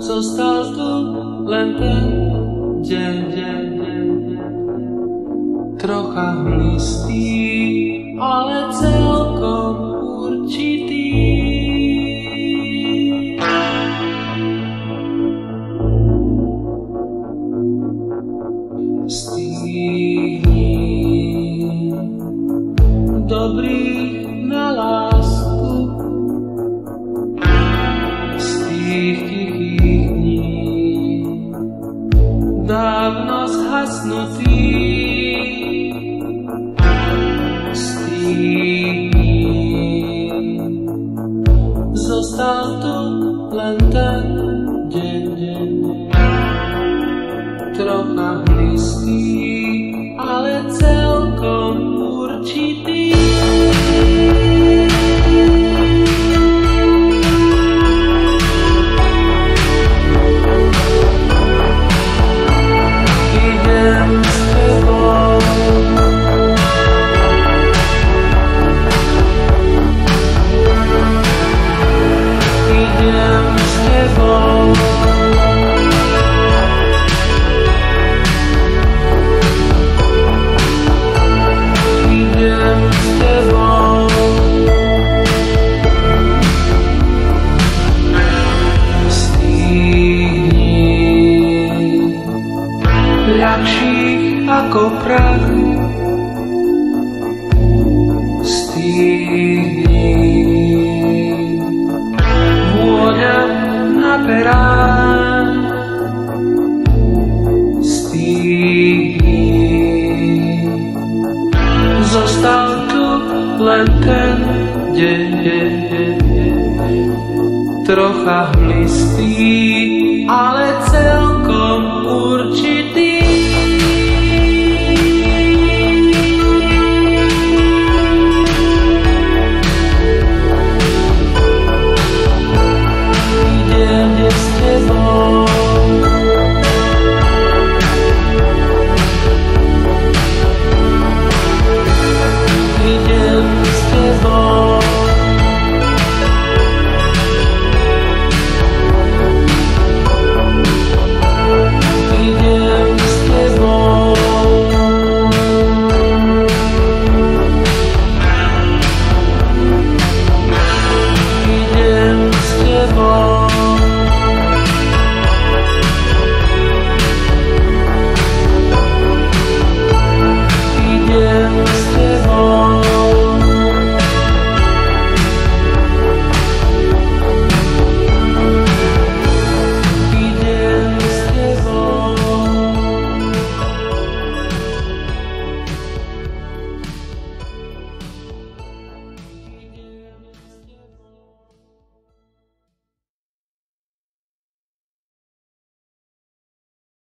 Zostal tu len ten deň, trocha hmlistý, ale celkom určitý. Z tých dní dobrých na lásku, z tých tichých dní dávno zhasnutých, z tých dní zostal tu len ten deň, trocha hmlistý, ale celkom určitý. Idem s tebou, idem s tebou, idem s tebou. Z tých dní ľahších ako prach, z tých dní vôňa na perách, z tých dní zostal tu len ten deň, trocha hmlistý, ale celkom určitý.